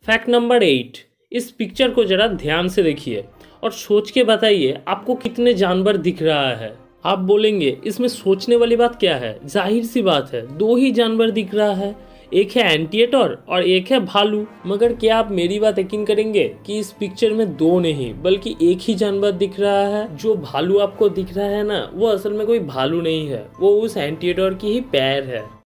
Fact number 8, इस picture को जरा ध्यान से देखिए और सोच के बताइए आपको कितने जानवर दिख रहा है। आप बोलेंगे इसमें सोचने वाली बात क्या है, जाहिर सी बात है, दो ही जानवर दिख रहा है, एक है एंटीएटर और एक है भालू। मगर क्या आप मेरी बात यकीन करेंगे कि इस पिक्चर में दो नहीं बल्कि एक ही जानवर दिख रहा है। जो भालू आपको दिख रहा है ना, वो असल में कोई भालू नहीं है, वो उस एंटीएटर की ही पैर है।